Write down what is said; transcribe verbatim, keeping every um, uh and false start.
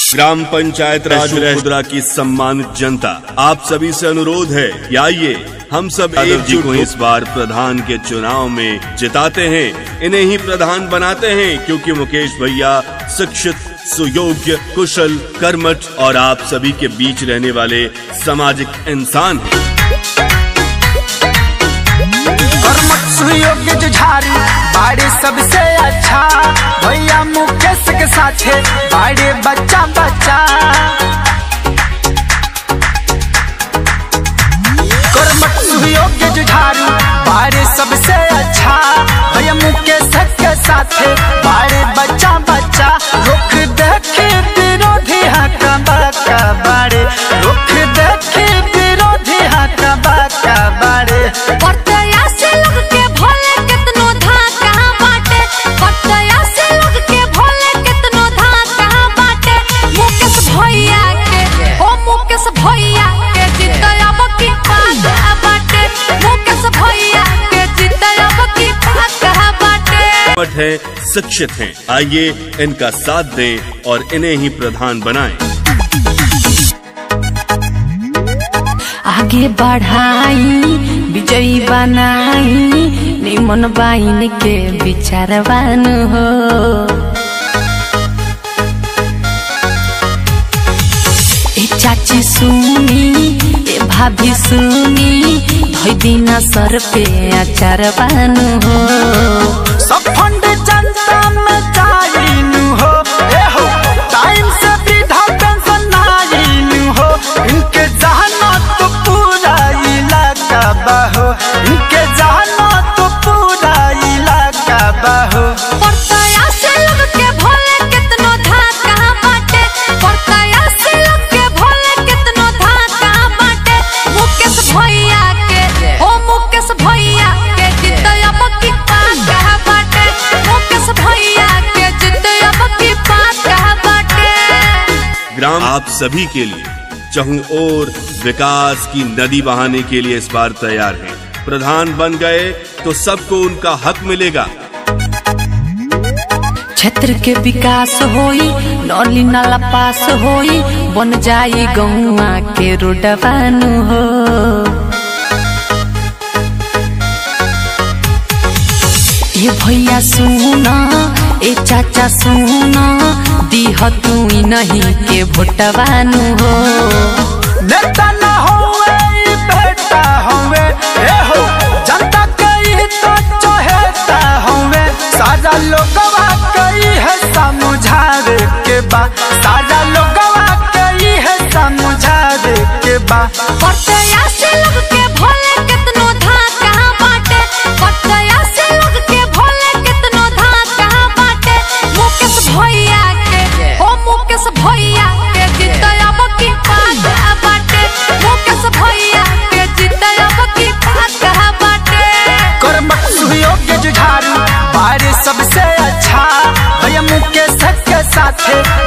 Gram panchayat राज मुद्रा की सम्मानित जनता, आप सभी से अनुरोध है कि आइए हम सब यादव जी को इस बार प्रधान के चुनाव में जिताते हैं, इन्हें ही प्रधान बनाते हैं, क्योंकि मुकेश भैया शिक्षित, सुयोग्य, कुशल, कर्मठ और आप सभी के बीच रहने वाले सामाजिक इंसान हैं। कर्मठ सुयोग्य जुझारू बाड़े सबसे अच्छा, भैया मुकेश के साथे बाड़े बच्चा बच्चा। कर्मठ सुयोग्य जुझारू बाड़े सबसे अच्छा, भैया मुकेश के साथे बाड़े बच्चा बच्चा। रुख देखे विरोधी हका बका बाड़े, रुख देखे विरोधी हका बका बाड़े। है शिक्षित हैं, आइए इनका साथ दें और इन्हें ही प्रधान बनाएं। आगे बढ़ाई विजयी बनाई, निमन बाइन के विचारवान हो। ए चाची सुनी, ए भाभी सुनी, धोई दिना सर पे आचारवान हो। सब फंड जनता में चाइनु हो, ए हो टाइम से वृद्धा पेंशन नाइनु हो। इनके जहाना तो पूरा इलाका बाहो, इनके जहाना तो पूरा इलाका बाहो। परतया से लग के भोले कितनो धाका बाटे, परतया से लग के भोले कितनो धाका बाटे। मुकेश भैया के, हो मुकेश भैया के जितया बकी पाका बाटे, मुकेश भैया के जितया बकी पाका बाटे। ग्राम आप सभी के लिए चहुं ओर विकास की नदी बहाने के लिए इस बार तैयार हैं। प्रधान बन गए तो सबको उनका हक मिलेगा। क्षेत्र के विकास होई, नौली नाला पास होई, बन जाई गौवा के रोडवानु हो। ए भैया सुना, ए चाचा सुना, दीह तू नहीं के भोटवानु हो। नेता न होवे बेटा होवे, ए हो जनता कई तो चहेता होवे। सारा लोगवा कई है समझावे के बा, सारा लोगवा कई है समझावे के बा। परतया से लग के भोले कितनो धाका बाटे, परतया से लग के भोले कितनो धाका बाटे। मुकेश भैया के, हो मुकेश भैया के जितया बकी पाका बाटे, मुकेश भैया के जितया बकी पाका बाटे। कर्मठ सुयोग्य जुझारू बाड़े सबसे अच्छा, भैया मुकेश के साथे